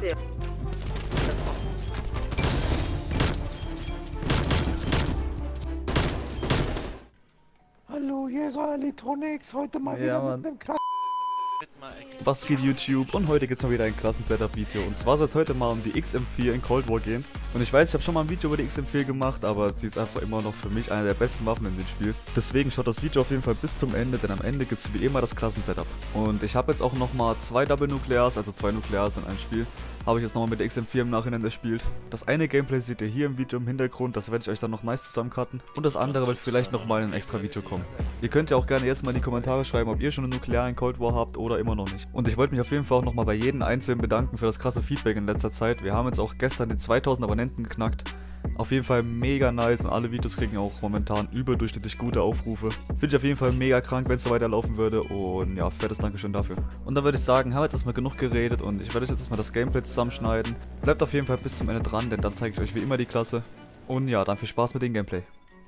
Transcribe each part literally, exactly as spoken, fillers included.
Hallo, hier ist euer Litronics. Heute mal ja, wieder Mann. mit einem Krass. Was geht YouTube? Und heute geht's mal wieder ein klassen Setup-Video. Und zwar soll es heute mal um die X M vier in Cold War gehen. Und ich weiß, ich habe schon mal ein Video über die X M vier gemacht, aber sie ist einfach immer noch für mich eine der besten Waffen in dem Spiel. Deswegen schaut das Video auf jeden Fall bis zum Ende, denn am Ende gibt es wie immer das Klassen-Setup. Und ich habe jetzt auch nochmal zwei Double Nuklears, also zwei Nuklears in einem Spiel. Habe ich jetzt nochmal mit der X M vier im Nachhinein gespielt. Das eine Gameplay seht ihr hier im Video im Hintergrund, das werde ich euch dann noch nice zusammencutten. Und das andere wird vielleicht nochmal in ein extra Video kommen. Ihr könnt ja auch gerne jetzt mal in die Kommentare schreiben, ob ihr schon eine Nuklear in Cold War habt oder immer noch nicht. Und ich wollte mich auf jeden Fall auch nochmal bei jedem Einzelnen bedanken für das krasse Feedback in letzter Zeit. Wir haben jetzt auch gestern die zweitausend Abonnenten geknackt. Auf jeden Fall mega nice und alle Videos kriegen auch momentan überdurchschnittlich gute Aufrufe. Finde ich auf jeden Fall mega krank, wenn es so weiterlaufen würde und ja, fettes Dankeschön dafür. Und dann würde ich sagen, haben wir jetzt erstmal genug geredet und ich werde euch jetzt erstmal das Gameplay zusammenschneiden. Bleibt auf jeden Fall bis zum Ende dran, denn dann zeige ich euch wie immer die Klasse. Und ja, dann viel Spaß mit dem Gameplay.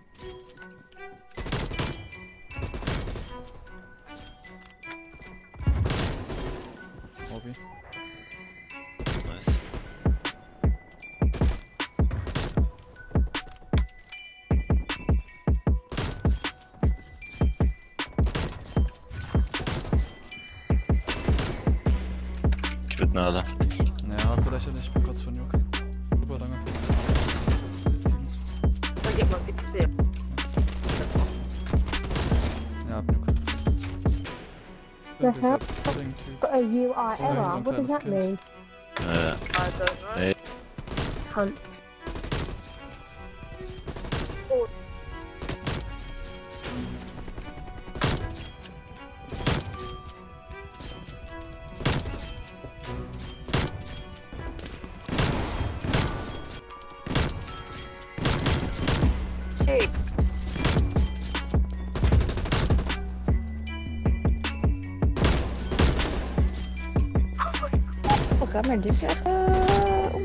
Hobby. Nice. Quitten alle. Naja, hast du lächerlich, ich bin kurz vor Nuke. Super, danke. Sag ich mal, bitte. Ja, Nuke. The hell are you are Oh, error? so ein What does kleines that mean? Äh, Alter, ey. Cunt. hey. Oh, gaat maar, dit is echt uh, om...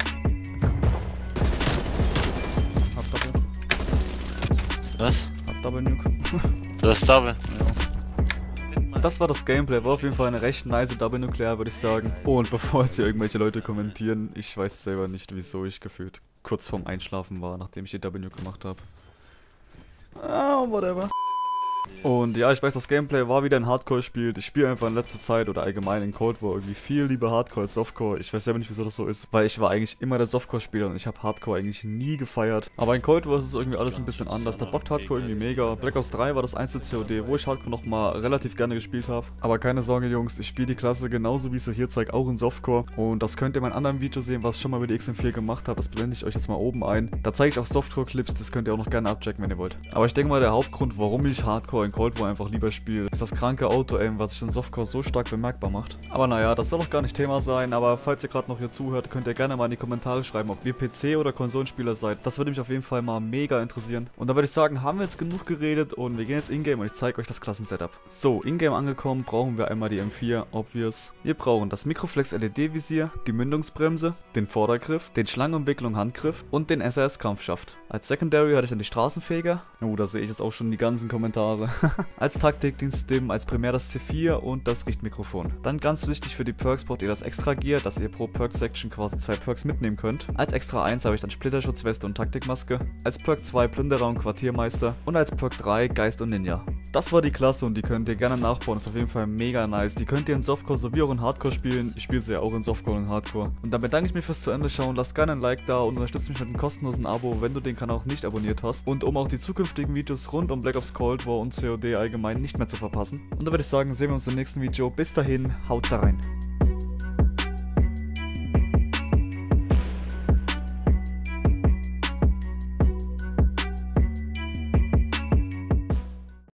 Hab Double. Was? Hab Double Nuke. Du hast Double. Ja. Das war das Gameplay, war auf jeden Fall eine recht nice Double Nuklear, würde ich sagen. Und bevor jetzt hier irgendwelche Leute kommentieren, ich weiß selber nicht, wieso ich gefühlt kurz vorm Einschlafen war, nachdem ich die Double Nuke gemacht habe. Ah, whatever. Und ja, ich weiß, das Gameplay war wieder ein Hardcore-Spiel. Ich spiele einfach in letzter Zeit oder allgemein in Cold War irgendwie viel lieber Hardcore als Softcore. Ich weiß selber nicht, wieso das so ist, weil ich war eigentlich immer der Softcore-Spieler und ich habe Hardcore eigentlich nie gefeiert. Aber in Cold War ist es irgendwie alles ein bisschen anders. Da bockt Hardcore irgendwie mega. Black Ops drei war das einzige C O D, wo ich Hardcore nochmal relativ gerne gespielt habe. Aber keine Sorge, Jungs, ich spiele die Klasse genauso, wie ich sie hier zeige, auch in Softcore. Und das könnt ihr in meinem anderen Video sehen, was ich schon mal über die X M vier gemacht habe. Das blende ich euch jetzt mal oben ein. Da zeige ich auch Softcore-Clips, das könnt ihr auch noch gerne abchecken, wenn ihr wollt. Aber ich denke mal, der Hauptgrund, warum ich Hardcore in Cold War einfach lieber spiele, ist das kranke Auto-Aim, was sich in Softcore so stark bemerkbar macht. Aber naja, das soll doch gar nicht Thema sein, aber falls ihr gerade noch hier zuhört, könnt ihr gerne mal in die Kommentare schreiben, ob ihr P C- oder Konsolenspieler seid. Das würde mich auf jeden Fall mal mega interessieren. Und dann würde ich sagen, haben wir jetzt genug geredet und wir gehen jetzt in-game und ich zeige euch das Klassensetup. So, in-game angekommen, brauchen wir einmal die M vier, obvious. Wir brauchen das Mikroflex L E D-Visier, die Mündungsbremse, den Vordergriff, den Schlangenumwicklung Handgriff und den S R S-Kampfschaft. Als Secondary hatte ich dann die Straßenfeger. Oh, da sehe ich jetzt auch schon die ganzen Kommentare. Als Taktikdienst Stim, als Primär das C vier und das Richtmikrofon. Dann ganz wichtig für die Perks braucht ihr das Extra Gear, dass ihr pro Perk-Section quasi zwei Perks mitnehmen könnt. Als Extra eins habe ich dann Splitterschutzweste und Taktikmaske. Als Perk zwei Plünderer und Quartiermeister. Und als Perk drei Geist und Ninja. Das war die Klasse und die könnt ihr gerne nachbauen, ist auf jeden Fall mega nice. Die könnt ihr in Softcore sowie auch in Hardcore spielen. Ich spiele sie ja auch in Softcore und Hardcore. Und dann bedanke ich mich fürs zu Ende schauen, lasst gerne ein Like da und unterstützt mich mit einem kostenlosen Abo, wenn du den Kanal auch nicht abonniert hast. Und um auch die zukünftigen Videos rund um Black Ops Cold War und C O D allgemein nicht mehr zu verpassen. Und dann würde ich sagen, sehen wir uns im nächsten Video. Bis dahin, haut da rein.